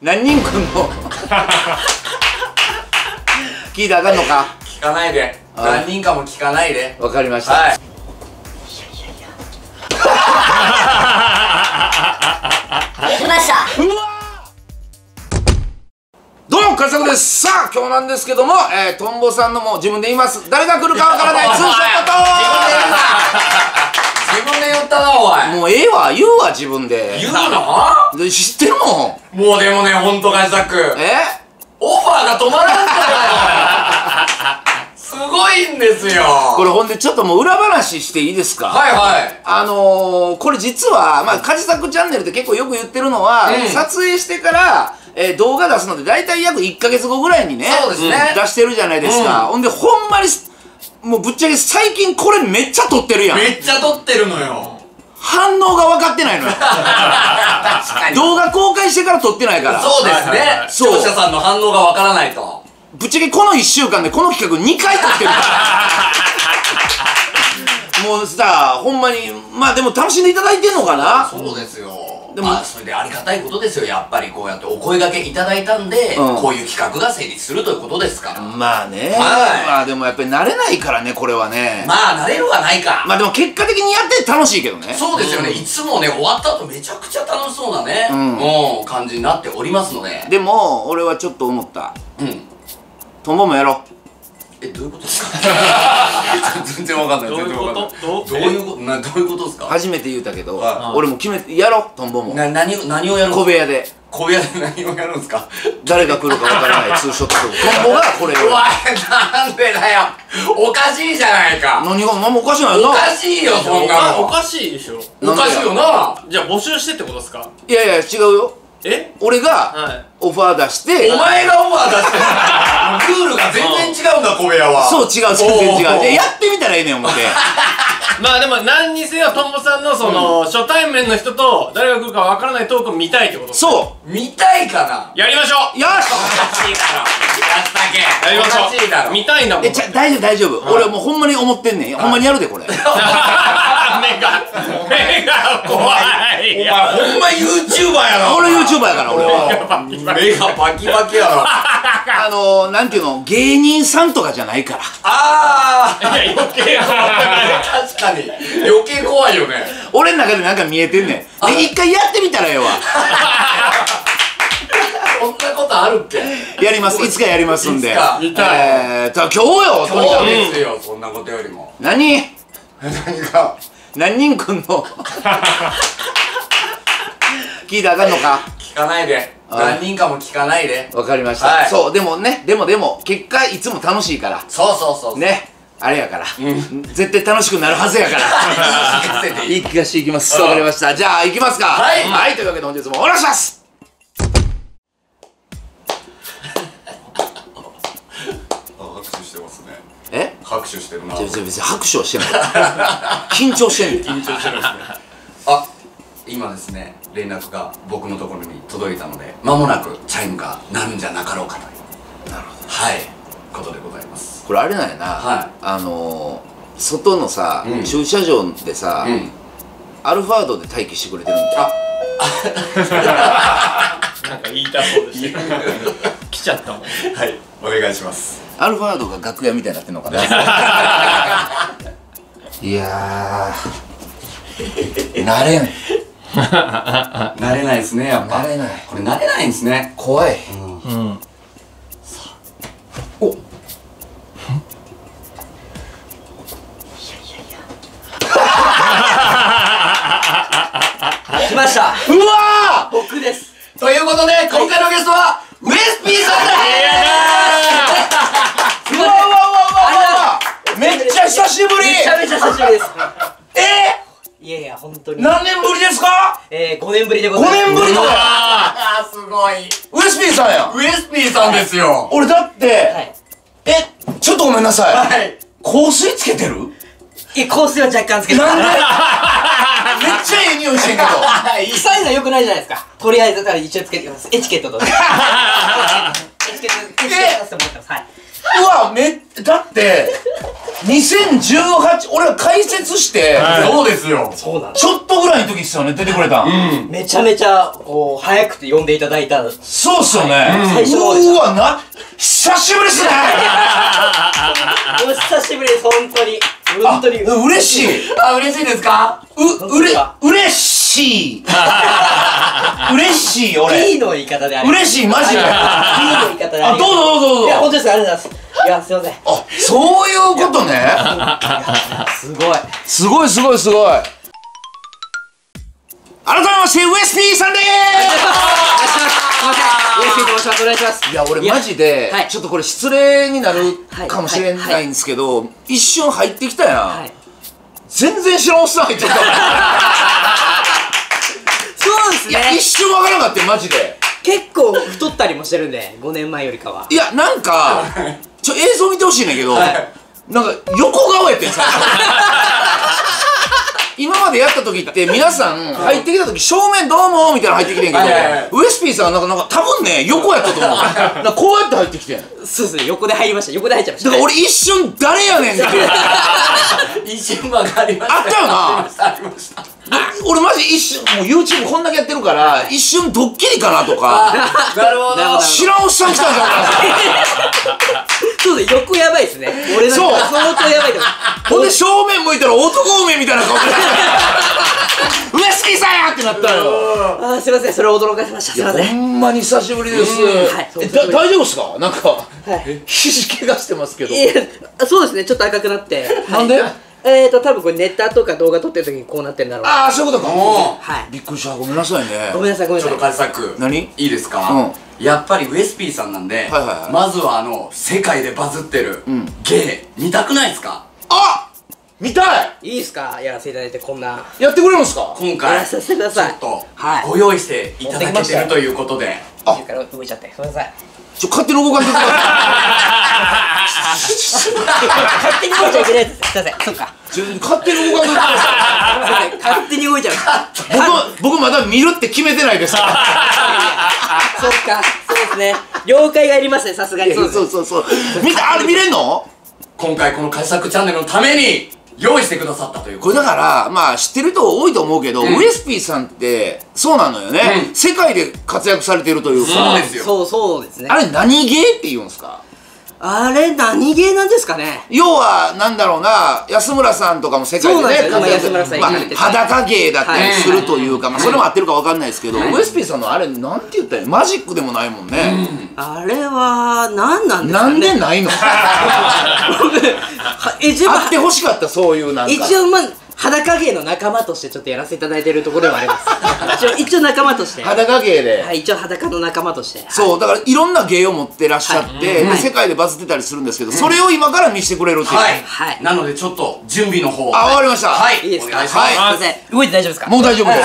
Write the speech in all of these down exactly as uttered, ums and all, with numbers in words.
何人来んの聞いたらあかんのか。 聞かないで。何人かも聞かないで。 わかりました。 はい。 来ました。 うわどうもカツオです。さあ今日なんですけども、えー、トンボさんのもう自分で言います。誰が来るかわからないツーショットと自分で言ったなおい。 もうええわ言うわ自分で。 言うの？ で知ってるもん。 もうでもねほんとガジザック。 え？ オファーが止まらんからすごいんですよ。 これほんでちょっともう裏話していいですか。 はいはい。 あのー、これ実はまあカジサクチャンネルって結構よく言ってるのは、うん、撮影してからえー、動画出すので大体約いっかげつごぐらいにね、 そうですね、 出してるじゃないですか、うん、ほんでほんまにもうぶっちゃけ最近これめっちゃ撮ってるやん。 めっちゃ撮ってるのよ。 反応が分かってないのよ。確かに動画公開してから撮ってないから。 そうですね、視聴者さんの反応が分からないと。 ぶっちゃけこのいっしゅうかんでこの企画にかい撮ってるからもうさほんまにまあでも楽しんでいただいてんのかな。 そうですよ。でもまあそれでありがたいことですよ。やっぱりこうやってお声掛けいただいたんで、うん、こういう企画が成立するということですから。まあね、はい、 まあでもやっぱり慣れないからねこれはね。 まあ慣れるはないか。 まあでも結果的にやって楽しいけどね。 そうですよね、うん、いつもね終わった後めちゃくちゃ楽しそうなね、うん、うん、感じになっておりますので。 でも俺はちょっと思った。うん。トンボもやろう。 え、どういうことですか？全然わかんない。どういうこと？どういうこと？な、どういうことですか？ 初めて言うたけど、俺も決めてやろう、トンボも。 な、何を、何をやる？ 小部屋で。 小部屋で何をやるんですか？ 誰が来るかわからないツーショット。トンボがこれを。 おい、なんでだよ。おかしいじゃないか。 何が、何もおかしいないな。 おかしいよ、そんなの。 おかしいでしょ。 おかしいよな。 じゃあ募集してってことですか？ いやいや、違うよ。 え？ 俺がオファー出して。 お前がオファー出してクールが全然違うんだ小部屋は。 そう違う全然違う。でやってみたらええねん思って。 まあでも何にせよトンボさんのその初対面の人と誰が来るかわからないトークを見たいってことですか？ そう見たいかな。 やりましょう。 よし。 おかしいだろ。やったけ。 やりましょう。 おかしいだろ。 見たいんだもん。 えちゃ大丈夫大丈夫。俺もうほんまに思ってんねん。ほんまにやるでこれ。 目が目が怖い。 お前ほんま ユーチューバーやな。 俺 ユーチューバーやから俺は。 目がバキバキやな。 あのー、なんていうの芸人さんとかじゃないから。 ああ。 いや余計怖い。 確かに余計怖いよね。 俺の中でなんか見えてんねん。で一回やってみたらええわ。 そんなことあるっけ？ やります。いつかやりますんで。 いつか。 見たい。えー、今日よ。 今日ですよ。そんなことよりも。 何？ 何か。 何人来んの？聞いたらあかんのか？ 聞かないで。何人かも聞かないで。 わかりました。はい、そうでもねでもでも結果いつも楽しいから。 そうそうそう。ね。 あれやから、うん、絶対楽しくなるはずやからいい気がしていきます。わかりました。じゃあ行きますか。はい、はい、というわけで本日もお願いします。 拍手してますね。 え？ 拍手してるな。 別に拍手はしてない緊張してんねん。 緊張してるんですね。 あ、今ですね連絡が僕のところに届いたので間もなくチャイムが鳴るんじゃなかろうかという。なるほど。はいことでございます。 これあれなんやな、はい、あのー、外のさ、うん、駐車場でさ、うん、アルファードで待機してくれてるんだ。 あなんか言いたそうでした来ちゃったもん。はいお願いします。 アルファードが楽屋みたいになってんのかな。いやー慣れん慣れないですねやっぱ。 慣れない。 これ慣れないんですね。 怖い。 うん、うん、 お来ました。 うわー僕です。 ということで今回のゲストはウエス P さんです。 うわうわうわうわめっちゃ久しぶり。 めちゃめちゃ久しぶりです。 えー、いやいや本当に何年ぶりですか？ えー、ごねんぶりでございます。 ごねんぶりのあーすごいウエス P さんや。 ウエス P さんですよ。 俺だって、はい、えちょっとごめんなさい、 はい、 香水つけてる？ いや香水は若干つけてる。 なんでめっちゃいい匂いしてんけど臭いのは良くないじゃないですか。とりあえずだから一応つけてきます。エチケットとエチケットエチケットさせてもらってます。はい。 うわめだってにせんじゅうはち、俺は解説して、 そうですよ。 そうなんだ。 ちょっとぐらいの時っすよね、出てくれたん。 めちゃめちゃ、こう、早くて呼んでいただいた。 そうっすよね。 最初の方でした。 うわ、な、久しぶりっすね。 お久しぶりです、本当に。本当に。 嬉しい。 あ、嬉しいですか？ う、うれ、嬉しい。嬉しい、俺。 いいの言い方であります。 嬉しい、マジで。 いいの言い方でああ、 ります。 どうぞどうぞどうぞ。 いや、本当です、ありがとうございます。いや、すいません。 あ、そういうことね。 すごい。 すごいすごいすごい。改めまして、ウエス P さんでーす。 すいません。ウエス P と申します。お願いします。 いや、俺マジで、 はいちょっとこれ失礼になるかもしれないんですけど、一瞬入ってきたやん。 はい。 全然知らんおっさん入ってきた。 そうですいや、 ね一。瞬わからんかって、マジで。 結構太ったりもしてるんで、ごねんまえよりかは。 いや、なんか、ちょ、映像見てほしいねんけど、 はいなんか、横顔やってん、最初。今までやった時って皆さん入ってきた時正面どうもみたいな入ってきてんけど、 はいはいはいウエス P さんはなんかなんか多分ね横やったと思う。なんかこうやって入ってきてん。だそうですね、横で入りました。横で入っちゃいました。 から俺一瞬誰やねんって一瞬わかりました。 あったよなありましたありました俺マジ一瞬もう YouTube こんだけやってるから一瞬ドッキリかなとかなるほど。 知らんおっさん来たんじゃんそうですね、横やばいですね。俺なんそうか相当やばいと思う。 ほんで正面向いたら男梅みたいな顔でウエス P さんやってなったよ。 あー、すいません、それ驚かせました。すいませほん。 んまに久しぶりです。 はいえだ大丈夫っすか？なんかはい肘怪我してますけど。 いや、そうですね、ちょっと赤くなって。 なんで？ えーと、多分これネタとか動画撮ってる時にこうなってんだろうな。 ああ、そういうことか。 おーはい。 びっくりした。ごめんなさいね。 ごめんなさい、ごめんちょっとなさい。 カジサック何いいですか、 うんやっぱりウエス P さんなんで、 はいはいはいまずはあの世界でバズってる、 んゲイ見たくないですか？ あ見たいいいですか、やらせていただいて、こんな。 やってくれるんですか？ 今回やらさせてくださいちょっとはいご用意していただけてるということで、 あ家から動いちゃって、ごめんなさい。 ちょ、勝手に動かんでくださ勝手に動いちゃいけないやつです。すいません、そっか。 い。ちょ、勝手に動かんでください。 勝手に動いちゃう。 僕、僕まだ見るって決めてないですから。 そっか、そうですね。了解がいりますね、さすがに。 そうそうそうそう。見た、あれ見れんの？ 今回このカジサックチャンネルのために用意してくださったというこことれだからまあ知ってる人多いと思うけど、 うんウエス P さんってそうなのよね、 うん世界で活躍されてるというそうか、 ですよ。 そうそうですね。 あれ何芸って言うんですか？ あれ、何芸なんですかね。 要はなんだろうな、安村さんとかも世界そうなんですよでね活躍今安村さんまあ言ってて裸芸だったりするというか、まあそれも合ってるかわかんないですけど、 はいウエス P さんのあれなんて言ったらいいの？マジックでもないもんね、 あれは、何なんですかね。 なんでないの？ は一応、 あってほしかった、そういうなんか一応、まあ、裸芸の仲間としてちょっとやらせていただいてるところではあります。一応、一応仲間として。は裸芸で、 い、一応裸の仲間として。 そうだからいろんな芸を持ってらっしゃって、 はいではい世界でバズってたりするんですけど、それを今から見せてくれるっていう、 はい、 はいなのでちょっと準備の方あ、わかりました。 はいいいですか。 お願いします、 すいません。動いて大丈夫ですか。 もう大丈夫です。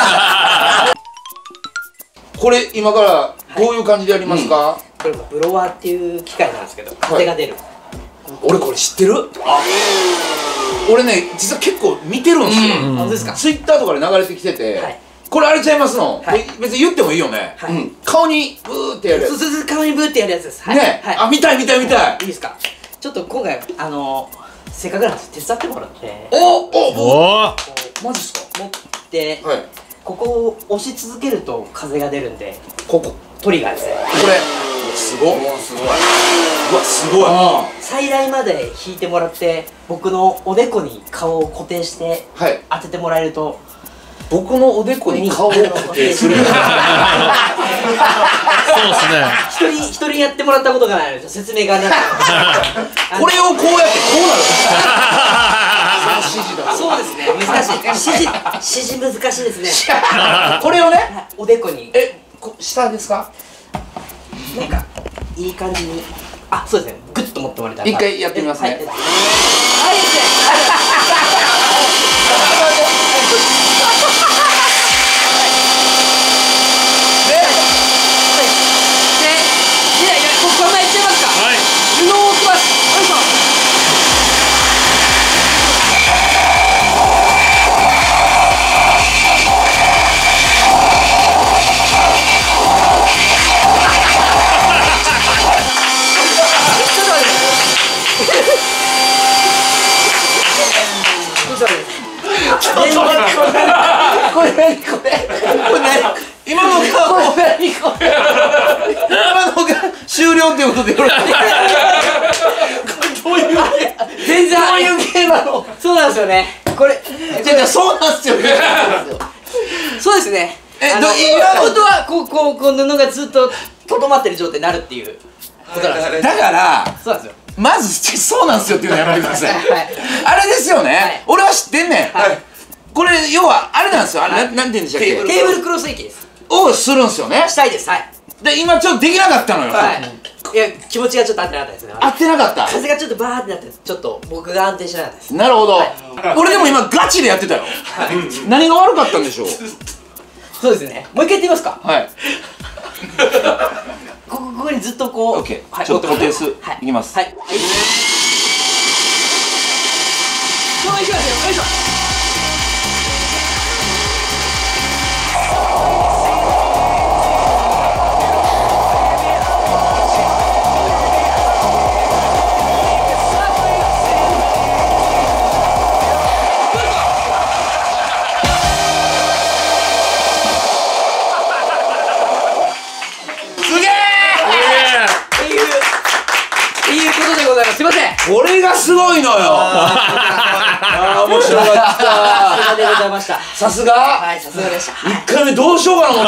これ今からどういう感じでやりますか？ これブロワーっていう機械なんですけど、風が出る。 俺これ知ってる？俺ね実は結構見てるんですよ。 本当ですか。 ツイッターとかで流れてきてて、 はいこれあれちゃいますの？ はいこれ別に言ってもいいよね。 はいうん顔にブーってやるやつ。 そうそうそう、顔にブーってやるやつです。はい。 ね、 はい。 あ見たい見たい見たい。 いいですか。ちょっと今回、あのー、せっかくなんで手伝ってもらって、 おおおおーマジっすか？ 持って、 はい。 ここを押し続けると風が出るんで、 ここトリガーですね。 これすごっ。 おーすごい。 うわすごい。 あ最大まで引いてもらって僕のおでこに顔を固定してはい。 当ててもらえると僕のおでこに顔を固定する。 そうですね。 一人一人やってもらったことがないので説明がなくてこれをこうやってこうなる。その指示だ。 そうですね、難しい指示指示難しいですねこれをね、 おでこにえ、こ下ですか？ なんかいい感じに、あ、そうですね、グッと持ってもらえたら一回やってみますねはい、はいはいいやいや、ここままいっちゃいますか。 はい。 布を置きます。よいしょ。ちょっと待って。 よっていうことでよろしいですか？どういう全然どういう系なの？ そうなんですよね。これじゃじゃそうなんすよ。 そうですね。 えあのど今本当はこうこうこう布がずっととどまってる状態になるっていうことなんですよ。 だからそうなんですよ。 まずそうなんすよっていうのやめてください。 はいあれですよね、 はい、 俺は知ってんねん、 はい、 これ要はあれなんですよ、あれ、 はい、 ななんて言うんでしたっけ、 テーブルクロス息ですをするんすよね。 したいです。はい。 で今ちょっとできなかったのよ、 はい。いや気持ちがちょっと合ってなかったですね。 合ってなかった。 風がちょっとバーってなってちょっと僕が安定しなかったです。 なるほど、 はい、 俺でも今ガチでやってたよ、はい、何が悪かったんでしょう。 そうですね。もう一回やってみますか。 はい。 ここここにずっとこう。 オッケー、 はい、 ちょっと固定数、 はい、 いきます。 はい。はい。こういきますよ。よいしょ。すいません。 これがすごいのよ。ああ面白かった。 さすがでございました。 さすが。 はい、さすがでした。 一回目どうしようかな思った。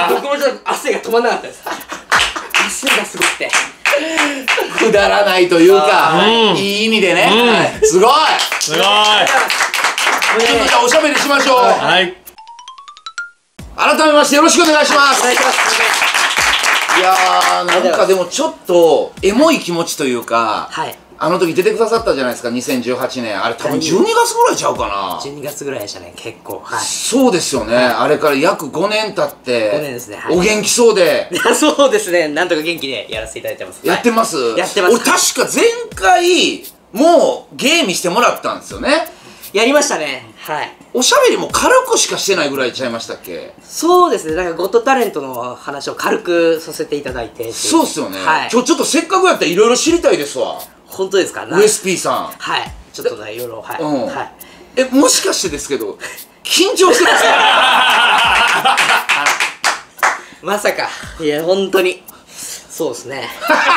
僕もちょっと汗が止まんなかったです。汗がすごくて。 くだらないというか、いい意味でね。すごい。 すごい。 ちょっとじゃあおしゃべりしましょう。 はい。 改めましてよろしくお願いします。 お願いします。 いやーなんかでもちょっとエモい気持ちというか、 はい、 あの時出てくださったじゃないですか、にせんじゅうはちねん、あれ多分じゅうにがつぐらいちゃうかな。 じゅうにがつぐらいでしたね、結構。はい、 そうですよね、はい、あれから約ごねん経ってごねんですね、はい、 お元気そうで。 そうですね、なんとか元気でやらせていただいてます。 やってます、はい、 やってます。 俺確か前回もうゲームしてもらったんですよね。 やりましたね。はい。 おしゃべりも軽くしかしてないぐらいちゃいましたっけ？ そうですね、なんかゴッドタレントの話を軽くさせていただいて。 そうっすよね、 はい、 今日ちょっとせっかくやったらいろいろ知りたいですわ。 本当ですか？ ウエス P さん。 はい、ちょっとね、いろいろ。はい、 うん、 はい、 え、もしかしてですけど緊張してますか？ まさか。いや、本当にそうですね。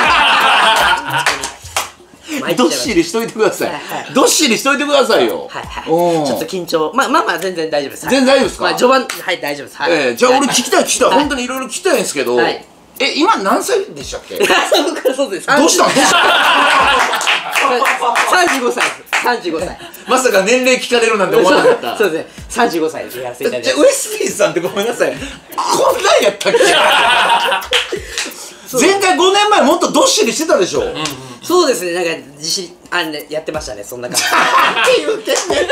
どっしりしといてください。どっしりしといてくださいよ。 はいはい。ちょっと緊張。まあまあまあ全然大丈夫です。 全然大丈夫ですか？ まあ序盤、はい大丈夫です。 ええ、じゃあ俺聞きたい聞きたい。本当にいろいろ聞きたいんですけど。え、今何歳でしたっけ？ そこからそうです。 どうしたんですか？ さんじゅうごさいです。さんじゅうごさい。 まさか年齢聞かれるなんて思わなかった。 そうですね。さんじゅうごさいでやらせていただいて。 じゃあウエス P さんってごめんなさい。こんなんやったっけ？前回ごねんまえもっとどっしりしてたでしょ。 そうですね、なんか自信あんねやってましたね、そんな感じ。 言うてんね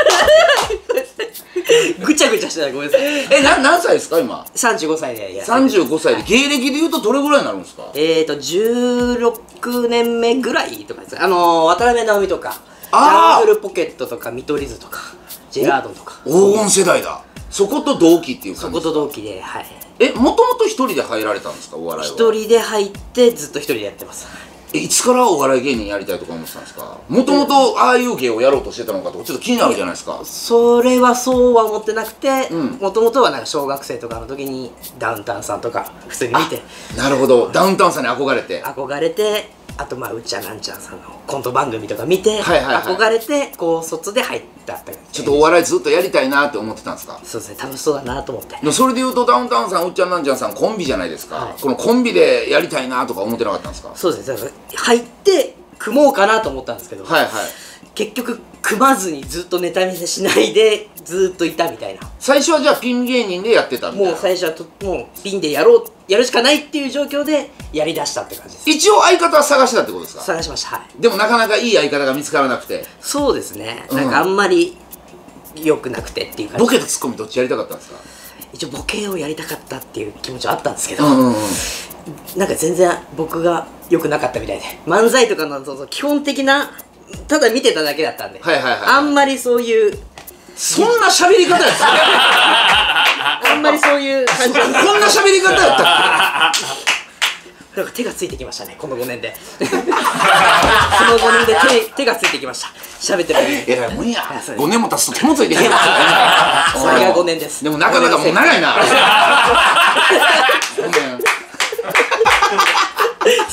ん。ぐちゃぐちゃしてたらごめんなさい。 え、な何歳ですか今？ さんじゅうごさいでや。 さんじゅうごさいで芸歴で言うとどれぐらいになるんですか？ えーとじゅうろくねんめぐらいとかです。あの渡辺直美とか、ジあャングルポケットとか見取り図とか、ジェラードンとか。 黄金世代だ。そこと同期っていう感じ。 そこと同期で、はい。 え、もともと一人で入られたんですか、お笑いは？ 一人で入ってずっと一人でやってます。 え、いつからお笑い芸人やりたいとか思ってたんですか？もともとああいう芸をやろうとしてたのかとかちょっと気になるじゃないですか。 それはそうは思ってなくて、 うんもともとはなんか小学生とかの時にダウンタウンさんとか普通に見てなるほど、ダウンタウンさんに憧れて。 憧れて、あとまあうっちゃなんちゃんさんのコント番組とか見て、 はいはいはい憧れて高卒で入ったって感じ。 ちょっとお笑いずっとやりたいなって思ってたんですか？ そうですね、楽しそうだなと思って。 でもそれで言うとダウンタウンさん、うっちゃんなんちゃんさんコンビじゃないですか、 はいこのコンビでやりたいなとか思ってなかったんですか？ そうですね、だから入って組もうかなと思ったんですけど、 はいはい。 結局組まずにずっとネタ見せしないでずっといたみたいな。 最初はじゃあピン芸人でやってたみたいな。 もう最初はともうピンでやろうやるしかないっていう状況でやりだしたって感じです。 一応相方は探してたってことですか？ 探しました。はい。 でもなかなかいい相方が見つからなくて。 そうですね、 うんなんかあんまり良くなくてっていう感じ。 ボケとツッコミどっちやりたかったんですか？ 一応ボケをやりたかったっていう気持ちはあったんですけど、 うんうんうん。 なんか全然僕が良くなかったみたいで、漫才とかのそうそう基本的なただ見てただけだったんで、 はいはいはい。 あんまりそういうそんな喋り方やったあんまりそういう感じこんな喋り方やったっなんか手がついてきましたね、このごねんで。このごねんで手手がついてきました。喋ってる時に。 け？えらいもんやそうですごねんも経つと手もついてきてこれがごねんです。 でもなかなかもう長いなごねんす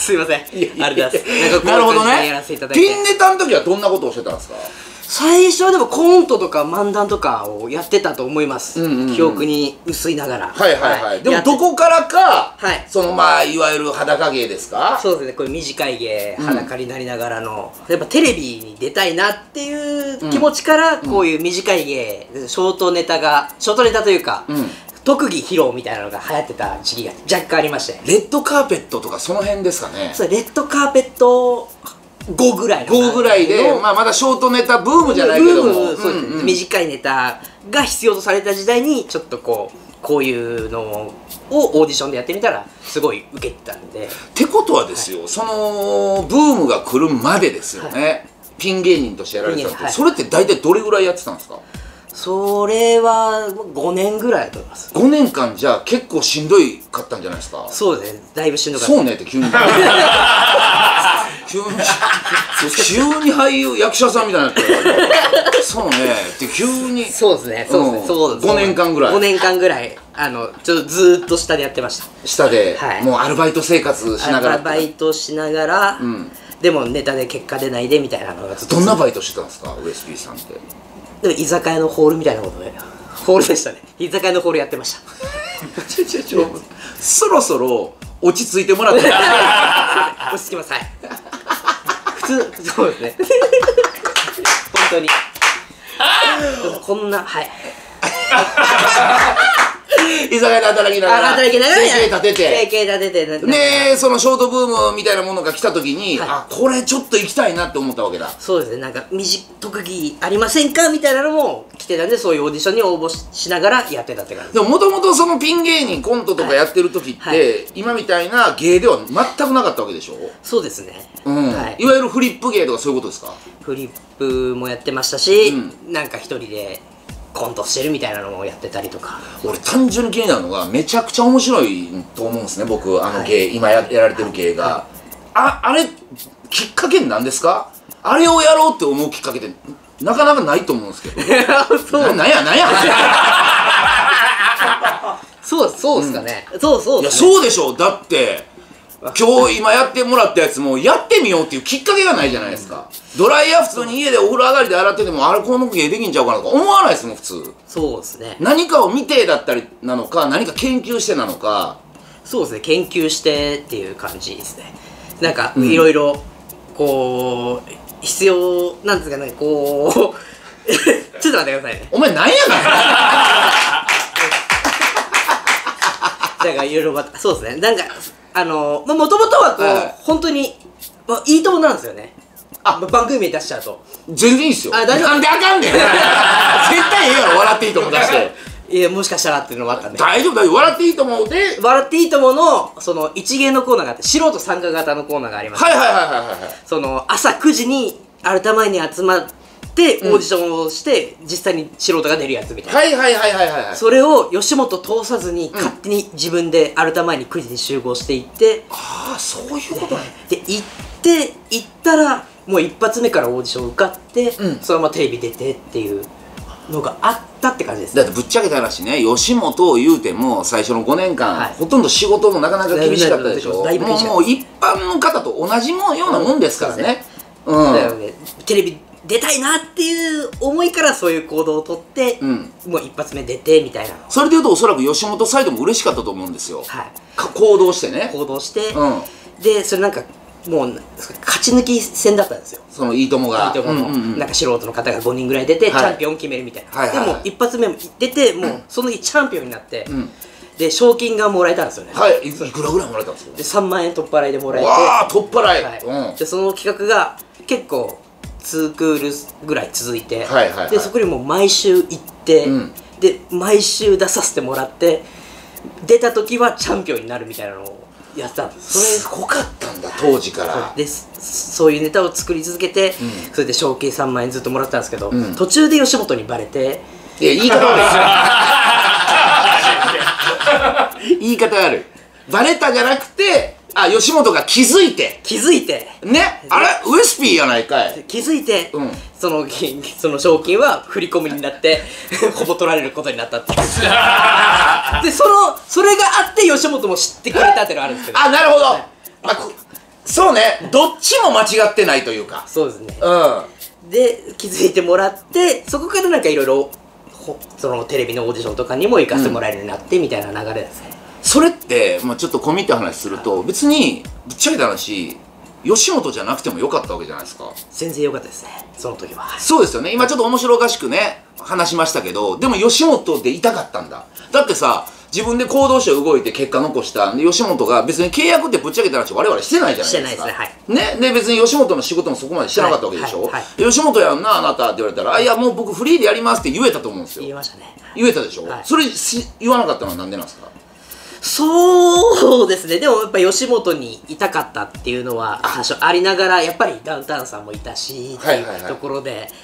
すいません、ありがとうございます。なんかなるほどやらねせていただいて、 ピンネタの時はどんなことをしてたんですか？ 最初はでもコントとか漫談とかをやってたと思います、 うんうんうん、 記憶に薄いながら。 はいはいはい、はい、でもやってどこからか、 はい、 そのまあいわゆる裸芸ですか？ そうですね、これ短い芸、裸になりながらの、うん、やっぱテレビに出たいなっていう気持ちから、こういう短い芸、うん、ショートネタがショートネタというか、うん、特技披露みたいなのが流行ってた時期が若干ありまして、 レッドカーペットとかその辺ですかね？ そう、レッドカーペットごぐらいのごぐらいで、まあ、まだショートネタブームじゃないけども、そうですね、 うんうん、短いネタが必要とされた時代にちょっとこうこういうのをオーディションでやってみたらすごいウケてたんで。 ってことはですよ、はい、そのブームが来るまでですよね、はい、ピン芸人としてやられてたんですけど、はい、それって大体どれぐらいやってたんですか？ それはごねんぐらいだと思います。 ごねんかんじゃ結構しんどいかったんじゃないですか？ そうですね、だいぶしんどかった。 そうねって急に急に急に俳優役者さんみたいになってそうねって急に。 そうですね、そうですね、うん、そうです。 ごねんかんぐらいごねんかんぐらいあのちょっとずーっと下でやってました。 下で、はい、もうアルバイト生活しながら。 アルバイトしながら、うん、でもネタで結果出ないでみたいなのがずっと。 どんなバイトしてたんですか、ウエス P さんって？ でも居酒屋のホールみたいなことで、ホールでしたね。居酒屋のホールやってましたちょちょちょそろそろ落ち着いてもらって落ち着きます。はい普通そうですね本当にこんな、はい居酒屋で働きながら働きながら生計立てて生計立ててで、そのショートブームみたいなものが来た時に、はい、あ、これちょっと行きたいなって思ったわけだ。 そうですね、なんか特技ありませんかみたいなのも来てたんで、そういうオーディションに応募 し, しながらやってたって感じ。 でももともとそのピン芸人コントとかやってる時って、はいはい、今みたいな芸では全くなかったわけでしょ？そうですね、うん、はい、いわゆるフリップ芸とかそういうことですか？ フリップもやってましたし、うん、なんか一人でコントしてるみたいなのもやってたりとか。 俺単純に気になるのが、めちゃくちゃ面白いと思うんですね、僕あの芸、はい、今 や, やられてる芸が、はい、あ, あれきっかけなんですか？あれをやろうって思うきっかけってなかなかないと思うんですけどそうな, なんやなんやそうそうですかね、うん、そうそうですね。いやそうでしょう。だって今日今やってもらったやつもやってみようっていうきっかけがないじゃないですか、うん、ドライヤー普通に家でお風呂上がりで洗ってても、あれこの芸できんちゃうかなとか思わないですもん普通。 そうですね、 何かを見てだったりなのか、何か研究してなのか。 そうですね、研究してっていう感じですね。なんかいろいろこう必要なんですかね、こうちょっと待ってくださいね。 お前なんやねんなんかいろいろまたそうですね、なんかあのもともとはこう、はい、本当に、まあ、いいともなんですよね。あ、番組名出しちゃうと全然いいっすよ。 あ、大丈夫。 なんであかんねん絶対ええやろ、笑っていいとも出していや、もしかしたらっていうのもあったんで。 大丈夫、大丈夫、笑っていいともで笑っていいとものその一芸のコーナーがあって、素人参加型のコーナーがありました。 はいはいはいはいはい。 その朝くじにアルタ前に集まってオーディションをして、うん、実際に素人が出るやつみたいな。 はいはいはいはいはい。 それを吉本通さずに勝手に自分でアルタ前にくじに集合していって、 うん、ああ、そういうことね。 で行って行ったらもう一発目からオーディション受かって、うん、そのままテレビ出てっていうのがあったって感じですね。 だってぶっちゃけた話ね、吉本を言うても最初のごねんかん、はい、ほとんど仕事もなかなか厳しかったでしょ。だいぶ厳しかった。もう一般の方と同じもようなもんですからね。 うん、だよね。テレビ出たいなっていう思いからそういう行動をとって、うん、もう一発目出てみたいな。 それでいうとおそらく吉本サイドも嬉しかったと思うんですよ、はい、行動してね。 行動して、うん、でそれなんかもう勝ち抜き戦だったんですよ、 そのいいともが。 いいともの、うんうんうん、なんか素人の方がごにんぐらい出て、はい、チャンピオン決めるみたいな、はいはいはい、でも一発目出てもうその日チャンピオンになって、うん、で賞金がもらえたんですよね。 はい、いくらぐらいもらえたんですか？ でさんまんえん取っ払いでもらえて。 わあ、取っ払い、 はい、うん、でその企画が結構にクールぐらい続いて、はいはいはい、でそこにもう毎週行って、うん、で毎週出させてもらって、出た時はチャンピオンになるみたいなのをやってたんです。 それすごかったんだ当時から。 でそういうネタを作り続けて、うん、それで賞金さんまんえんずっともらったんですけど、うん、途中で吉本にバレて。 いや、言い方悪い言い方悪い。バレたじゃなくて、あ、吉本が気づいて気づいてね、あれウエスピーやないかい。 気づいて、うん、そのその賞金は振り込みになってほぼ取られることになったってで、そのそれがあって吉本も知ってくれたっていうのがあるんですけど。 あ、なるほど、まあ、 そうね、どっちも間違ってないというか。 そうですね。 うん。 で気づいてもらって、そこからなんかいろいろそのテレビのオーディションとかにも行かせてもらえるようになってみたいな流れですね。 それって、まあ、ちょっと込み入った話すると、別にぶっちゃけた話、吉本じゃなくてもよかったわけじゃないですか。 全然良かったですね、その時は。 そうですよね。今ちょっと面白おかしくね話しましたけど、でも吉本でいたかったんだ。だってさ、自分で行動して動いて結果残したんで、吉本が別に契約ってぶっちゃけた話我々してないじゃないですか。 してないですね。はいね。で別に吉本の仕事もそこまでしてなかったわけでしょ、 はいはいはい、 吉本やんなあなたって言われたら、あ、いやもう僕フリーでやりますって言えたと思うんですよ。 言いましたね。 言えたでしょ、 はい、 それし言わなかったのはなんでなんですか。 そうですね。でもやっぱ吉本にいたかったっていうのは最初ありながら、やっぱりダウンタウンさんもいたしっていうところで、はいはいはい、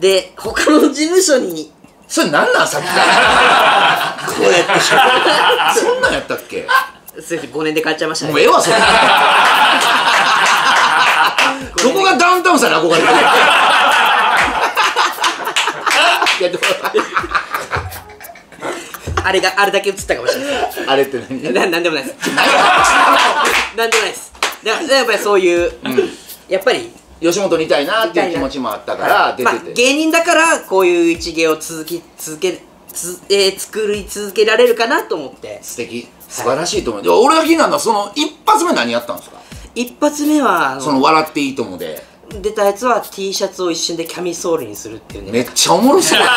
で他の事務所にそれなんなんさっきからこうやってしょそんなんやったっけ。 ごねんで帰っちゃいましたね。 もうええわそれどこがダウンタウンさんに憧れてるやってもらあれがあれだけ映ったかもしれない。 あれって何？ ななんでもないです。なんでもないです。だからやっぱりそういう、うん、やっぱり吉本にいたいなっていう気持ちもあったから出てて、 まあ、芸人だからこういう一芸を続き続けつ、えー、作り続けられるかなと思って。 素敵、素晴らしいと思う、はい、俺が気になるのはその一発目何やったんですか。 一発目はその笑っていいともで出たやつは T シャツを一瞬でキャミソールにするっていうね。 めっちゃおもろそうめっ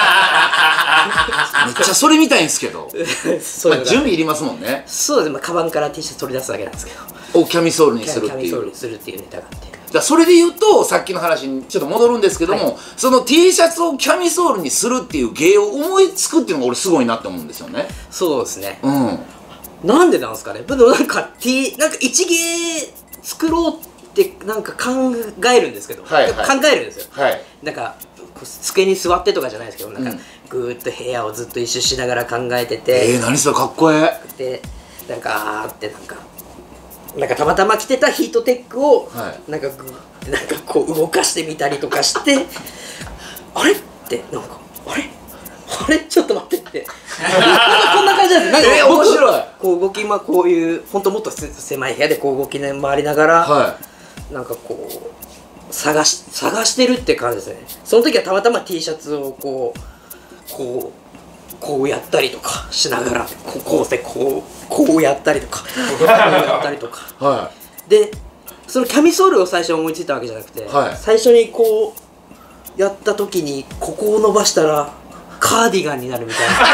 ちゃそれ見たいんですけどそう、まあ、準備いりますもんね。 そうですね、まあ、カバンから T シャツ取り出すだけなんですけどをキャミソールにするっていうキャミソールにするっていうネタがあって、 だそれで言うとさっきの話にちょっと戻るんですけども、はい、その T シャツをキャミソールにするっていう芸を思いつくっていうのが俺すごいなって思うんですよね。 そうですね、 うん、 なんでなんですかね。でもなんか T なんか一芸作ろうってなんか考えるんですけど、はいはい、考えるんですよ、はい、なんか机に座ってとかじゃないですけど、なんか、うん、ぐーっと部屋をずっと一周しながら考えてて、 えー、何それかっこええでなんかあーってなんかなんかたまたま着てたヒートテックを、はい、なんかグーってなんかこう動かしてみたりとかしてあれってなんかあれあれちょっと待ってってなんかこんな感じなんですよ。なんかえー、面白いこう動きまこういう本当もっと狭い部屋でこう動き回りながら、はい、なんかこう探し探してるって感じですね。その時はたまたま T シャツをこうこうこうやったりとかしながらこうこうしてこうこうやったりとかこうやったりとか、はい、でそのキャミソールを最初思いついたわけじゃなくて、はい、最初にこうやった時にここを伸ばしたらカーディガンになるみたいな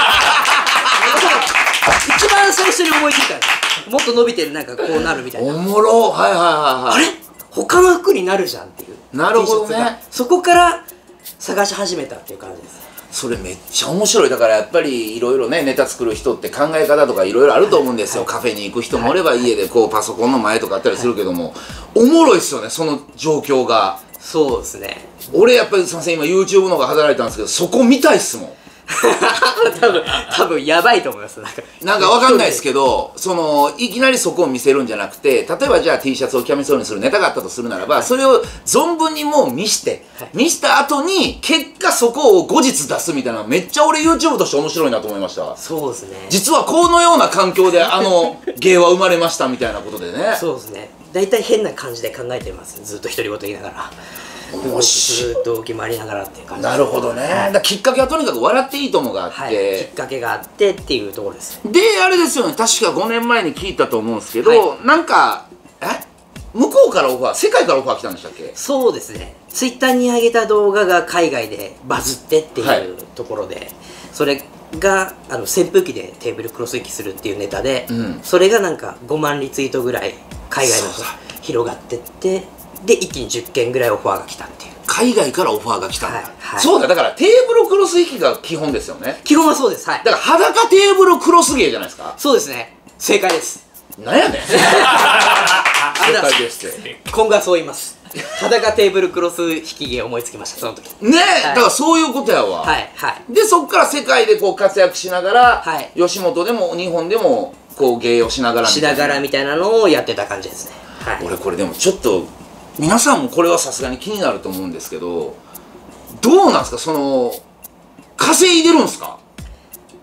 一番最初に思いついたんです。もっと伸びてるなんかこうなるみたいな。 おもろ、はいはいはいはい。 あれ他の服になるじゃんっていう。 なるほどね。 そこから探し始めたっていう感じです。 それめっちゃ面白い。だからやっぱりいろいろねネタ作る人って考え方とかいろいろあると思うんですよ、はい、カフェに行く人もおれば、はい、家でこうパソコンの前とかあったりするけども、はい、おもろいっすよねその状況が。 そうですね。 俺やっぱりすいません今 YouTube の方が働いたんですけどそこ見たいっすもん多分多分やばいと思います。なんかなんかわかんないですけど、そのいきなりそこを見せるんじゃなくて、例えばじゃあ T シャツをキャミソールにするネタがあったとするならば、はい、それを存分にもう見して、はい、見した後に結果そこを後日出すみたいなのめっちゃ俺 YouTube として面白いなと思いました。 そうですね。 実はこのような環境であの芸は生まれましたみたいなことでね。 そうですね。大体変な感じで考えてます。ずっと独り言言いながら。 もしずっと決まりながらっていう感じ。 なるほどね。だきっかけはとにかく笑っていいともがあって、はい、 きっかけがあってっていうところです。 であれですよね、確かごねんまえに聞いたと思うんですけど、はい、なんかえ向こうからオファー、世界からオファー来たんでしたっけ。 そうですね。ツイッターに上げた動画が海外でバズってっていうところで、はい、それがあの扇風機でテーブルクロス引きするっていうネタで、うん、それがなんかごまんリツイートぐらい海外の人広がってって、で一気にじゅっけんぐらいオファーが来たっていう。 海外からオファーが来たんだ、はいはい、そうだ、だからテーブルクロス引きが基本ですよね。 基本はそうです。はい。 だから裸テーブルクロス芸じゃないですか。 そうですね。正解です。 なんやねん正解ですって。 今後はそう言います。裸テーブルクロス引き芸思いつきましたその時ねえ、はい、だからそういうことやわ。 はいはい。 でそっから世界でこう活躍しながら、はい、吉本でも日本でもこう芸をしながらしながらみたいなのをやってた感じですね。はい。 俺これでもちょっと皆さんもこれはさすがに気になると思うんですけど、どうなんですか、その稼いでるんですか。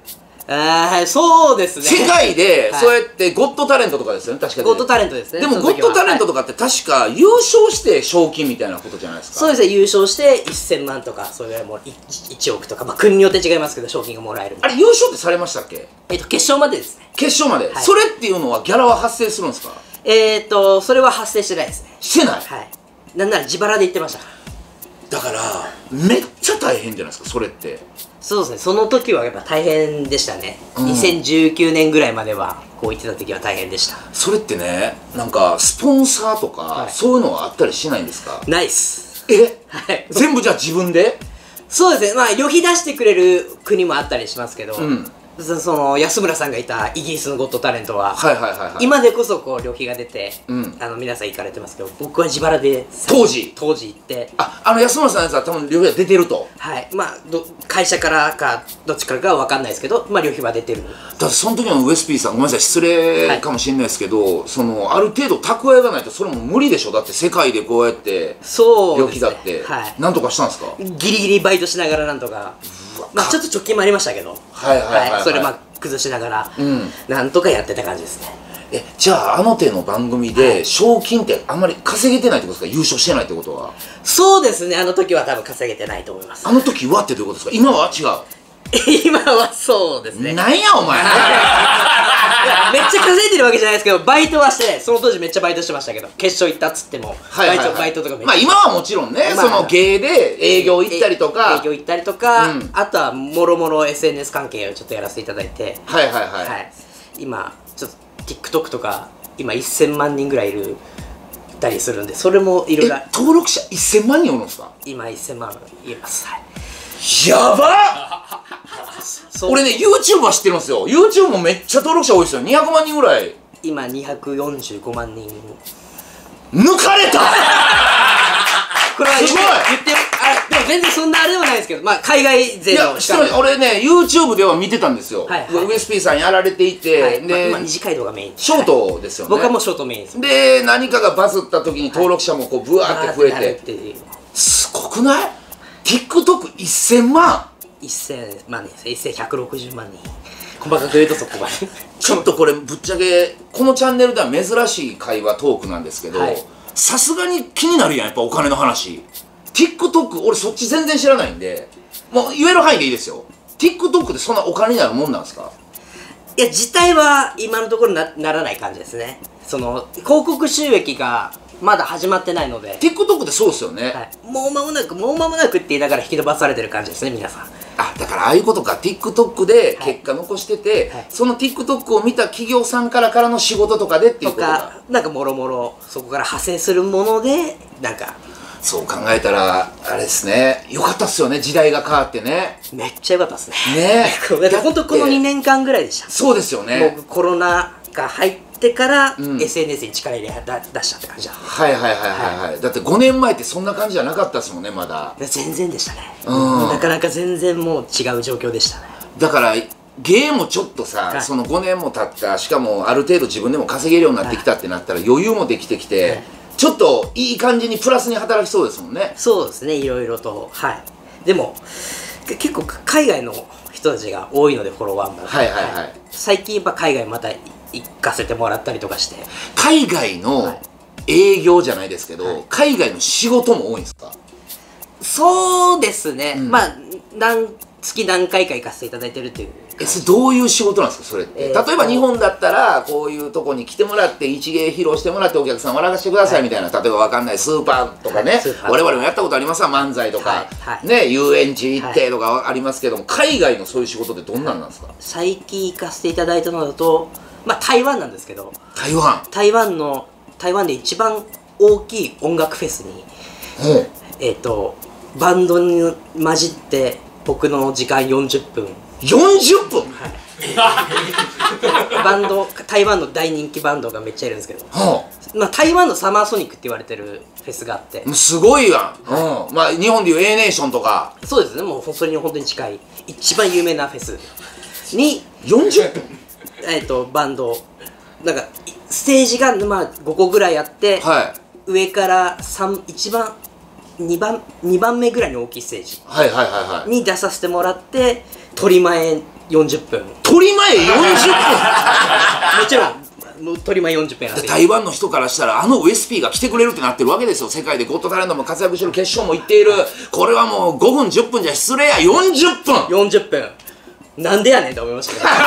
ああ、そうですね。 世界でそうやってゴッドタレントとかですよね、確かに。 ゴッドタレントですね。 でもゴッドタレントとかって確か優勝して賞金みたいなことじゃないですか。 そうですね、優勝してせんまんとか、それぐらいもういちおくとか、まあ国によって違いますけど、賞金がもらえる。 あれ優勝ってされましたっけ？ えっと決勝までですね。 決勝まで。それっていうのはギャラは発生するんですか？ えっとそれは発生してないですね。 してない。 はい。なんなら自腹で言ってましたから。 だからめっちゃ大変じゃないですか、それって。 そうですね、その時はやっぱ大変でしたね、うん、にせんじゅうきゅうねんぐらいまではこう言ってた時は大変でした。 それってね、なんかスポンサーとか、はい、そういうのはあったりしないんですか？ ないっす。 え、 はい、 全部じゃあ自分で？ そうですね、まあ旅費出してくれる国もあったりしますけど、うん、その安村さんがいたイギリスのゴッドタレントは今でこそこう旅費が出て、うん、あの皆さん行かれてますけど、僕は自腹で当時当時行って、 あ、あの安村さんのやつは多分旅費が出てると。 はい、まあど会社からかどっちからかは分かんないですけど、まあ旅費は出てる。 だってその時のウエスピーさん、ごめんなさい失礼かもしれないですけど、はい、そのある程度蓄えがないとそれも無理でしょ。だって世界でこうやって旅費だって、はい、なんとかしたんですか？ ギリギリバイトしながらなんとか、まあちょっと貯金もありましたけど、 はいはいはい、はい、 それまあ崩しながら、うん、なんとかやってた感じですね。 え、じゃああの手の番組で賞金ってあんまり稼げてないってことですか？優勝してないってことは。 そうですね、あの時は多分稼げてないと思います。 あの時はってどういうことですか？今は違う。 今はそうですね。 なんやお前めっちゃ稼いでるわけじゃないですけど、バイトはして、その当時めっちゃバイトしてましたけど、決勝行ったっつってもバイトバイトとかめっちゃ、 まあ今はもちろんね、その芸で営業行ったりとか営業行ったりとか、あとはもろもろ エスエヌエス 関係をちょっとやらせていただいて、 はいはいはい、 今ちょっと TikTok とか今せんまんにんぐらいいるたりするんで、それもいろいろ。 登録者せんまんにんおるんですか？ 今せんまんいます。はい、 やばっ俺ね YouTube は知ってるんですよ。 YouTube もめっちゃ登録者多いですよ。にひゃくまんにんぐらい。 今にひゃくよんじゅうごまんにん。 抜かれたこれはすごい言ってあ、でも全然そんなあれではないですけど、まあ海外勢の。いや、 俺ね YouTube では見てたんですよ、はいはい、ウエスピーさんやられていて、はい、 で、まあ、短い動画メイン、 ショートですよね、 はい、僕はもうショートメインです。 で何かがバズった時に登録者もこうブワーって増えて、はい、すごくない？ ティックトックせんまんせんまん人です。せんひゃくろくじゅうまんにん。細かく言うとそこまでちょっとこれぶっちゃけこのチャンネルでは珍しい会話トークなんですけど、さすがに気になるやん、やっぱお金の話。 TikTok 俺そっち全然知らないんで、もう言える範囲でいいですよ。 TikTok でそんなお金になるもんなんですか？ いや、自体は今のところ な, ならない感じですね。その広告収益がまだ始まってないので。 TikTok ってそうですよね、 はい、もう間もなくもう間もなくって言いながら引き伸ばされてる感じですね、皆さん。 あ、だからああいうことか。 TikTok で結果残してて、はいはい、その TikTok を見た企業さんからからの仕事とかでっていうことか。 とかなんかもろもろそこから派生するもので、なんかそう考えたらあれですね、よかったっすよね、時代が変わってね。 めっちゃよかったっすね。 ねえだって本当このにねんかんぐらいでした。 そうですよね。 僕コロナが入ってから、うん、エスエヌエス に力入れ出したって感じだった。 はいはいはいはいはい、はい、だってごねんまえってそんな感じじゃなかったですもんね、まだ。 全然でしたね、うん、なかなか全然もう違う状況でしたね。 だから芸もちょっとさ、はい、そのごねんも経った、しかもある程度自分でも稼げるようになってきたってなったら、はい、余裕もできてきて、はい、ちょっといい感じにプラスに働きそうですもんね。 そうですね、いろいろと。はい。でも結構海外の人たちが多いので、フォロワーも。 はいはいはい、はい、 最近やっぱ海外また行かせてもらったりとかして。 海外の営業じゃないですけど、はい、海外の仕事も多いんですか？ そうですね、うん、まあ何月何回か行かせていただいてるっていう。 え、それどういう仕事なんですか、それって。えー、例えば日本だったらこういうとこに来てもらって一芸披露してもらってお客さん笑かしてくださいみたいな、はい、例えばわかんないスーパーとかね、はい、我々もやったことありますわ、漫才とか、はいはい、ね、遊園地行ってとかありますけども、はい、海外のそういう仕事ってどんなんなんですか？ 最近行かせていただいたのだと、まあ台湾なんですけど。 台湾台湾の台湾で一番大きい音楽フェスに、うん、えっとバンドに混じって僕の時間よんじゅっぷん。 よんじゅっぷん、はいバンド、台湾の大人気バンドがめっちゃいるんですけど、はあ、まあ台湾のサマーソニックって言われてるフェスがあって、 すごいわ、はい、うん、まあ日本でいう A ネーションとか。 そうですね、もうそれに本当に近い一番有名なフェスによんじゅっぷんえっとバンドなんかステージがまあごこぐらいあって、はい、上からさん一番にばんにばんめぐらいの大きいステージに出させてもらって、取り前よんじゅっぷん撮り前よんじゅっぷんもちろんもう撮り前よんじゅっぷんやらせて台湾の人からしたらあの ウエスピー が来てくれるってなってるわけですよ。世界でゴッドタレントも活躍してる、決勝も行っている、これはもうごふんじゅっぷんじゃ失礼や。よんじゅっぷんよんじゅっぷんなんでやねんと思いましたね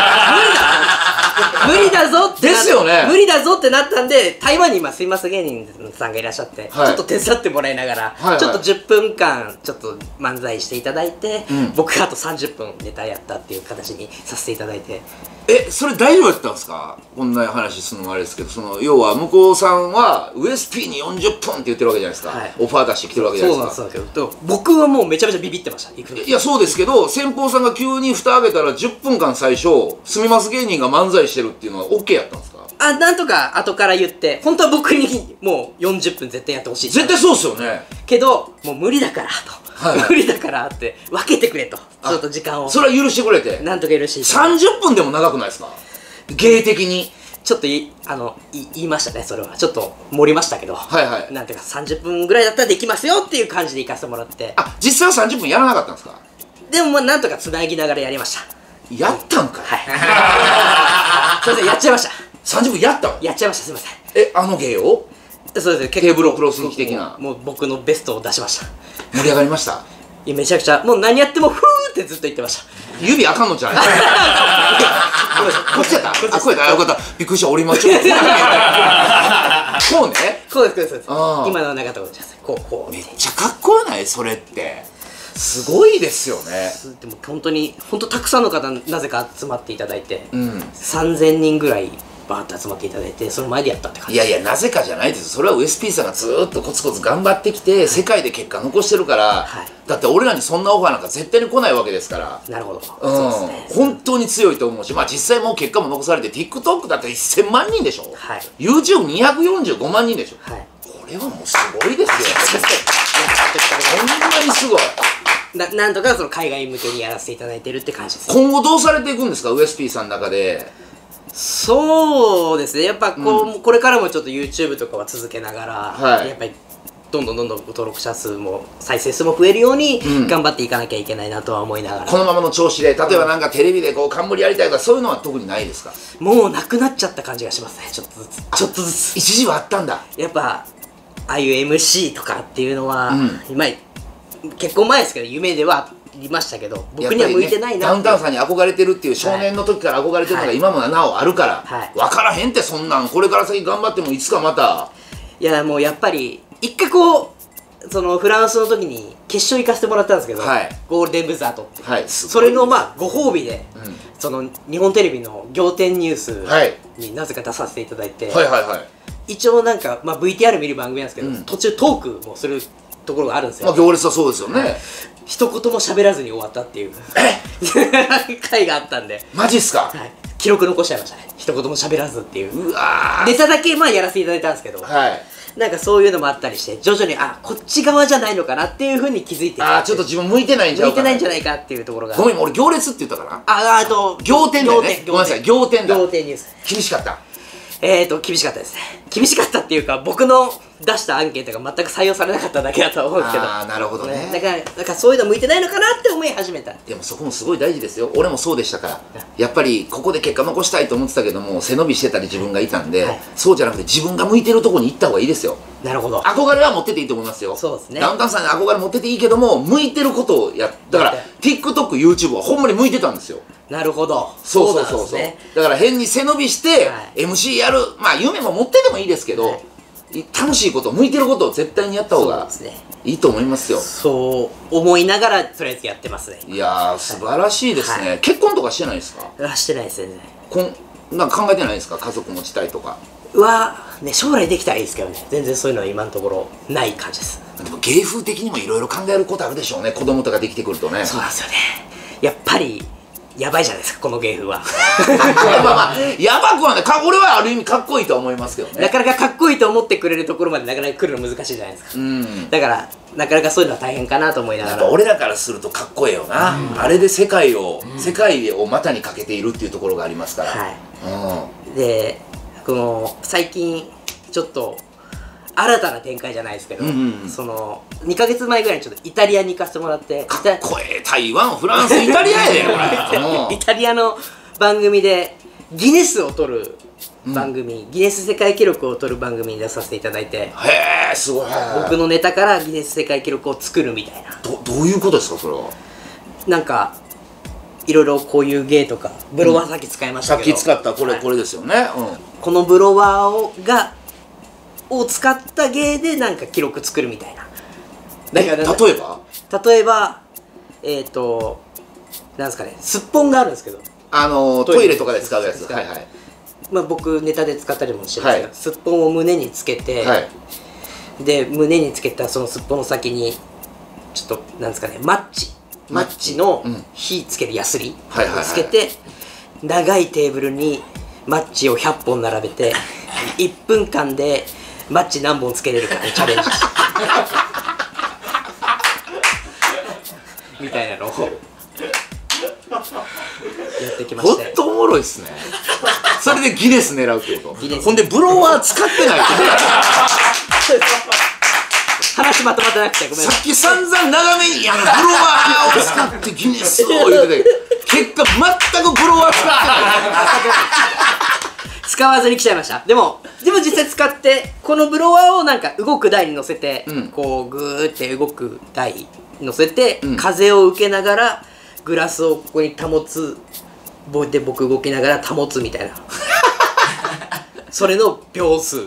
無理だぞってですよね。 無理だぞってなったんで、台湾に今すいません芸人さんがいらっしゃって、はい、ちょっと手伝ってもらいながら、はいはい、ちょっとじゅっぷんかんちょっと漫才していただいて、うん、僕があとさんじゅっぷんネタやったっていう形にさせていただいて。 え、それ大丈夫やったんですか？こんな話するのもあれですけど、その要は向こうさんはウエスピー によんじゅっぷんって言ってるわけじゃないですか、はい、オファー出してきてるわけじゃないですか。 そうなんですけど、僕はもうめちゃめちゃビビってました。いやそうですけど、先方さんが急に蓋開けたらじゅっぷんかん最初住みます芸人が漫才してるっていうのは OK やったんですか？ あ、なんとか後から言って、本当は僕にもうよんじゅっぷん絶対やってほしい。 絶対そうっすよね。 けどもう無理だからと、はいはい、無理だからって分けてくれと、ちょっと時間をそれは許してくれて、 なんとか許していただいて。 さんじゅっぷんでも長くないですか？芸的にちょっといあのい言いましたね。それはちょっと盛りましたけど、はいはい、なんていうかさんじゅっぷんぐらいだったらできますよっていう感じで行かせてもらって。 あ、実際はさんじゅっぷんやらなかったんですか？ でもまあなんとかつなぎながらやりました。 やったんかい。 はいすいません、やっちゃいました。 さんじゅっぷんやったの？ やっちゃいました。すいません。 え、あの芸を？ そうです。 テーブルをクロス引き的な。 もう僕のベストを出しました。 盛り上がりました？ いやめちゃくちゃ、もう何やってもフーってずっと言ってました。 指あかんのじゃないこっちやった？あ、こうやった？よかった。びっくりした。俺今ちょっとこうね。 そうです、そうです。今の長田君です。こうこう。 めっちゃかっこよない？それってすごいですよね。 でも本当に本当たくさんの方なぜか集まっていただいて、うん、さんぜんにんぐらいバーッと集まっていただいて、その前でやったって感じ。 いやいや、なぜかじゃないです。それはウエスピーさんがずーっとコツコツ頑張ってきて、はい、世界で結果残してるから、はい、だって俺らにそんなオファーなんか絶対に来ないわけですから。 なるほど、うん、 そうですね。本当に強いと思うし、まあ実際もう結果も残されて TikTok だってせんまんにんでしょ、はい、ユーチューブにひゃくよんじゅうごまんにんでしょ、はい、これはもうすごいですよほんまにすごいな。なんとかその海外向けにやらせていただいてるって感じです。 今後どうされていくんですか、ウエスピーさんの中で。 そうですね、やっぱこう、うん、これからもちょっと YouTube とかは続けながら、はい、やっぱりどんどんどんどん登録者数も再生数も増えるように頑張っていかなきゃいけないなとは思いながら、うん、 このままの調子で例えばなんかテレビでこう冠やりたいとかそういうのは特にないですか？ もうなくなっちゃった感じがしますね。ちょっとずつちょっとずつ一時はあったんだ。 やっぱああいう エムシー とかっていうのは、うん、今結婚前ですけど夢ではありましたけど、僕には向いてないなって、ね、 ダウンタウンさんに憧れてるっていう少年の時から憧れてるのが今もなおあるから、はい、分からへんって。そんなんこれから先頑張ってもいつかまた。 いやもうやっぱり一回こうそのフランスの時に決勝行かせてもらったんですけど、はい、ゴールデンブザートって、はい、それのまあご褒美で、うん、その日本テレビの仰天ニュースになぜか出させていただいて、はいはいはい、一応なんか、まあ、ブイティーアール 見る番組なんですけど、うん、途中トークもするところがあるんですよ。 まあ行列はそうですよね。 一言も喋らずに終わったっていう回があったんで。 マジっすか？ はい、記録残しちゃいましたね。一言も喋らずっていう。うわネタだけまあやらせていただいたんですけど、はい、なんかそういうのもあったりして徐々にあこっち側じゃないのかなっていうふうに気づいて、 ああちょっと自分向いてないんじゃ向いてないんじゃないかっていうところが。 ごめん俺行列って言ったかな。 ああと仰天だよね。ごめんなさい、仰天だ。 仰天ニュース厳しかった。 えーと厳しかったですね。厳しかったっていうか僕の出したアンケートが全く採用されなかっただけだと思うんですけど。 ああなるほどね。 だからなんかそういうの向いてないのかなって思い始めた。 でもそこもすごい大事ですよ。俺もそうでしたから。やっぱりここで結果残したいと思ってたけども背伸びしてたり自分がいたんで、はい、そうじゃなくて自分が向いてるところに行った方がいいですよ。 なるほど。 憧れは持ってていいと思いますよ。 そうですね。 ダウンタウンさんに憧れ持ってていいけども向いてることをやだから TikTok、YouTube はほんまに向いてたんですよ。 なるほど。 そうそうそうそう、ね、だから変に背伸びして、はい、エムシー やるまあ夢も持っててもいいですけど、はい、楽しいこと向いてることを絶対にやった方がいいと思いますよ。 そう思いながらとりあえずやってますね。 いやー素晴らしいですね、はい、結婚とかしてないですか？ あしてないですね。 こんなんか考えてないですか？家族持ちたいとかはね将来できたらいいですけどね全然そういうのは今のところない感じです。 でも芸風的にもいろいろ考えることあるでしょうね。子供とかできてくるとね。 そうなんですよね。やっぱりやばいじゃないですかこの芸風は。 まあまあやばくはねか俺はある意味かっこいいとは思いますけどね。 なかなかかっこいいと思ってくれるところまでなかなか来るの難しいじゃないですか。うんだからなかなかそういうのは大変かなと思いながら。 やっぱ俺らからするとかっこええよな、うん、あれで世界を、うん、世界を股にかけているっていうところがありますから、はい、うん、 でこの最近ちょっと新たな展開じゃないですけど、 うんうんうん、 そのにかげつまえぐらいにちょっとイタリアに行かせてもらって、 かっこええ台湾フランスイタリアやでこれイタリアの番組でギネスを取る番組、うん、ギネス世界記録を取る番組に出させていただいて、 へえすごい。 僕のネタからギネス世界記録を作るみたいな。 どどういうことですかそれは。 なんかいろいろこういう芸とかブロワーさっき使いましたけど、 うん、さっき使ったこれ、はい、これですよね、うん、 このブロワーをがを使った芸でなんか記録作るみたいな。だから例えば例えばえっ、ー、となんですかね、すっぽんがあるんですけど、 あのー、トイレとかで使うやつ、はいはい、 まあ僕ネタで使ったりもしてるんですけど、はい、すっぽんを胸につけて、はい、で胸につけたそのすっぽんの先にちょっとなんですかね、マッチマッチの火つけるヤスリをつけて、長いテーブルにマッチをひゃっぽん並べていっぷんかんでマッチ何本つけれるかにチャレンジしてみたいなのをやってきました。 ほんとおもろいっすね。それでギネス狙うってこと。ほんでブロワー使ってない話まとまってなくてごめんなさい。 さっき散々長めにあのブロワーを使ってギネスを言ってたけど結果全くブロワー使ってない使わずに来ちゃいました。でもでも実際使ってこのブロワーをなんか動く台に乗せて、うん、こうグーって動く台に乗せて、うん、風を受けながらグラスをここに保つで僕動きながら保つみたいなそれの秒数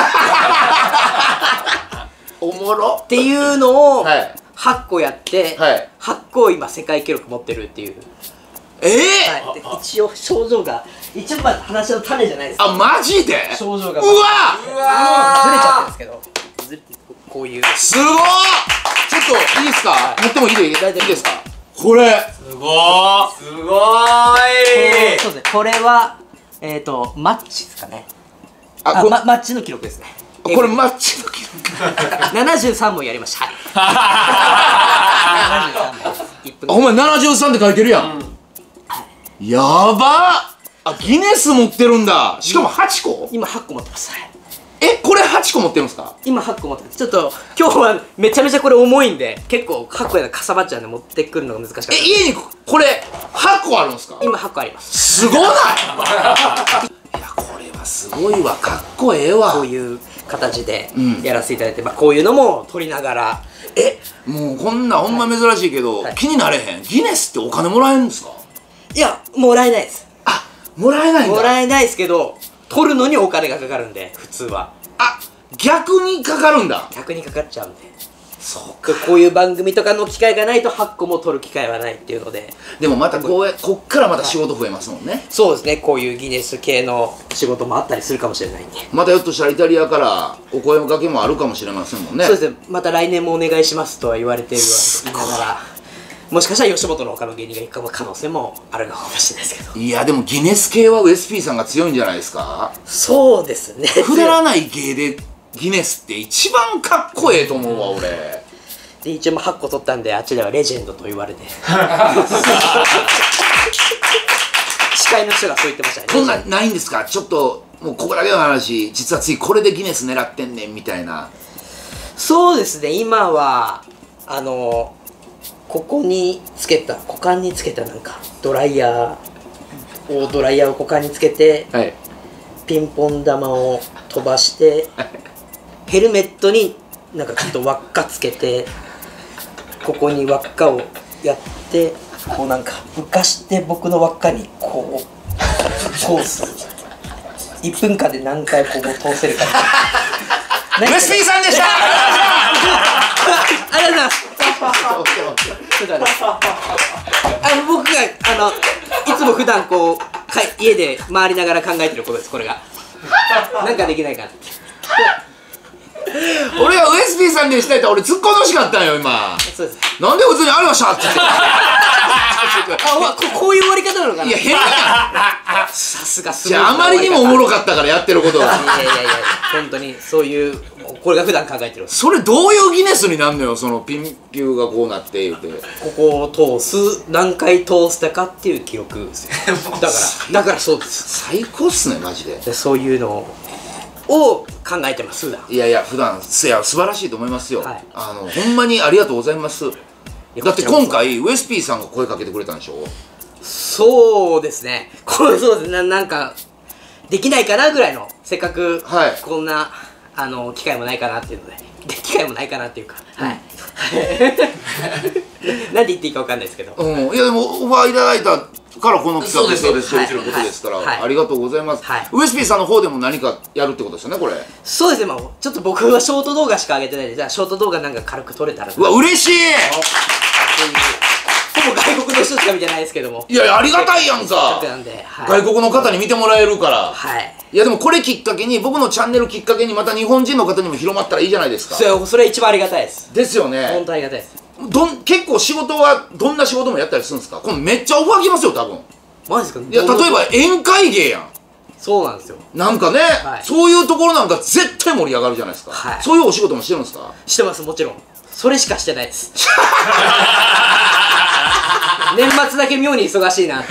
おもろっていうのをはい、 はっこやって、はい、はっこを今世界記録持ってるっていう。 えーはい、で一応症状が一応まあ話の種じゃないです。 あマジで症状がうわうわずれちゃってるんですけど、ずこういうすごーちょっといいですか、はい、持ってもいいでいいですかこれすごーすごーい。 そうですね、これはえっ、ー、とマッチですかね。ああ、ま、マッチの記録ですね。 これマッチの記録ななじゅうさんもんやりました。ななじゅうさんもんいっぷん。 あほんまななじゅうさんって書いてるやん、うん、やばー。あギネス持ってるんだ。しかもはちこ今はっこ持ってます。はい、 えこれはちこ持ってるんですか。 今はっこ持ってます。ちょっと今日はめちゃめちゃこれ重いんで結構はっこやかさばっちゃうんで持ってくるのが難しかった。 え家にこれはっこあるんですか。 今はっこあります。 すごないいやこれはすごいわ、かっこええわ。 こういう形でやらせていただいて、うん、まあこういうのも撮りながら。 えもうこんなほんま珍しいけど、はい、気になれへん。ギネスってお金もらえるんですか。 いやもらえないです。 あもらえないんだ。 もらえないですけど撮るのにお金がかかるんで普通は。 あ逆にかかるんだ。 逆にかかっちゃうんで。 そうか。 こういう番組とかの機会がないとはっこも撮る機会はないっていうので。 でもまたこうこっからまた仕事増えますもんね、はい、 そうですね。こういうギネス系の仕事もあったりするかもしれないんで、 またひょっとしたらイタリアからお声かけもあるかもしれませんもんね。 そうですね。また来年もお願いしますとは言われているわけで言いながら、もしかしたら吉本の他の芸人が行く可能性もあるかもしれないですけど。いやでもギネス系はウエス P さんが強いんじゃないですか。 そうですね。 くだらない芸でギネスって一番かっこええと思うわ俺。 で一応はっこ取ったんであっちではレジェンドと言われて司会の人がそう言ってましたね。 こんなんないんですか。ちょっともうここだけの話、実は次これでギネス狙ってんねんみたいな。 そうですね。今はあのここにつけた股間につけたなんかドライヤーをドライヤーを股間につけて、はい、ピンポン玉を飛ばして、はい、ヘルメットになんかちょっと輪っかつけてここに輪っかをやってこうなんか浮かして僕の輪っかにこう通す。いっぷんかんで何回ここ通せるか。 ウエス P さんでした。 ありがとうございます。ちょっと待ってあの僕があのいつも普段こうか家で回りながら考えてることです。これがなんかできないかな。 俺はウエス P さんでしたいって俺突っ込んでほしかったんよ今。 そうです。 なんで普通にありましたって言ってあここういう終わり方なのかな。 いや変なさすがすごい。じゃああまりにもおもろかったからやってることが。 いやいやいや本当にそういうこれが普段考えてる。 それどういうギネスになんのよそのピンピューがこうなって言うてここを通す何回通したかっていう記録ですよ。だからだからそうです。 最高っすねマジで。 でそういうのをを考えてます普段。 いやいや普段いや素晴らしいと思いますよ、 はい、 あのほんまにありがとうございます。だって今回ウエス P さんが声かけてくれたんでしょ。 そうですね、これそうですね、なんかできないかなぐらいの、せっかくこんな、はい、あの機会もないかなっていうので、で機会もないかなっていうか、はい、なんて言っていいかわかんないですけど、 うん、いやでもオファーいただいたからこの企画成立してることですから、はいはい、ありがとうございます、はい、ウエス P さんの方でも何かやるってことですよねこれ。 そうですね、まあ、ちょっと僕はショート動画しか上げてないんで、じゃあショート動画なんか軽く撮れたら、 うわ嬉しい。 ほぼ外国の人しか見てないですけども。 いやいやありがたいやんか。 なんで、はい、 外国の方に見てもらえるから。 はい。 いやでもこれきっかけに、僕のチャンネルきっかけにまた日本人の方にも広まったらいいじゃないですか。 そ, それ一番ありがたいです。 ですよね。 本当ありがたいです。 どん結構仕事はどんな仕事もやったりするんですか。これめっちゃオファー来ますよ多分。 マジですか。 いや例えば宴会芸やん。 そうなんですよ。 なんかね、はい、そういうところなんか絶対盛り上がるじゃないですか、はい、そういうお仕事もしてるんですか。 してます、もちろん。それしかしてないです年末だけ妙に忙しいな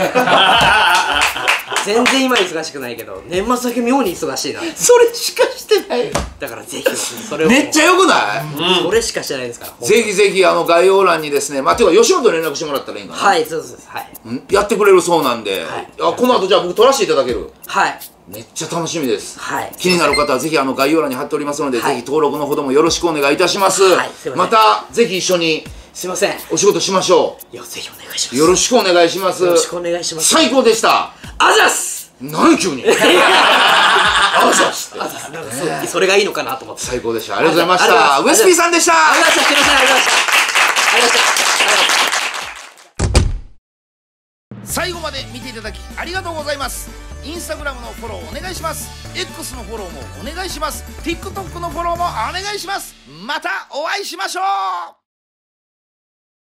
全然今忙しくないけど、年末だけ妙に忙しいなそれしかしてない。 だからぜひそれをめっちゃよくない、 うん、それしかしてないですから。 ぜひぜひあの概要欄にですね、まあ、ていうか吉本に連絡してもらったらいいんかな。 はい、そうです、はい、 やってくれるそうなんで、はい、あこの後じゃあ僕撮らせていただける。 はい、 めっちゃ楽しみです、 はい、 気になる方はぜひあの概要欄に貼っておりますので、はい、ぜひ登録のほどもよろしくお願いいたします、はい、すいません。またぜひ一緒にすいませんお仕事しましょう。 いやぜひお願いします。 よろしくお願いします。 よろしくお願いします。 最高でした。 あざっす。 何急にあざっすって、 あざっす、なんかそう、ね、それがいいのかなと思って。 最高でした。ありがとうございました。ウエス P さんでした。 ありがとうございました。ありがとうございました。ありがとうございました。 最後まで見ていただきありがとうございます。インスタグラムのフォローお願いします。 X のフォローもお願いします。 TikTok のフォローもお願いします。またお会いしましょう。